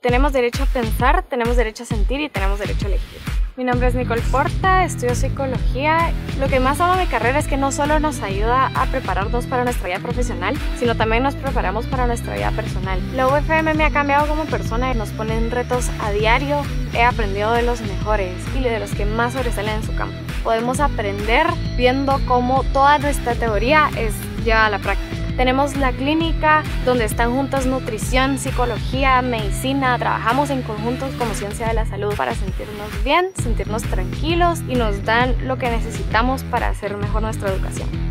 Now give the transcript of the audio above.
Tenemos derecho a pensar, tenemos derecho a sentir y tenemos derecho a elegir. Mi nombre es Nicole Porta, estudio psicología. Lo que más amo de mi carrera es que no solo nos ayuda a prepararnos para nuestra vida profesional, sino también nos preparamos para nuestra vida personal. La UFM me ha cambiado como persona y nos ponen retos a diario. He aprendido de los mejores y de los que más sobresalen en su campo. Podemos aprender viendo cómo toda nuestra teoría es llevada a la práctica. Tenemos la clínica donde están juntas nutrición, psicología, medicina. Trabajamos en conjuntos como ciencia de la salud para sentirnos bien, sentirnos tranquilos y nos dan lo que necesitamos para hacer mejor nuestra educación.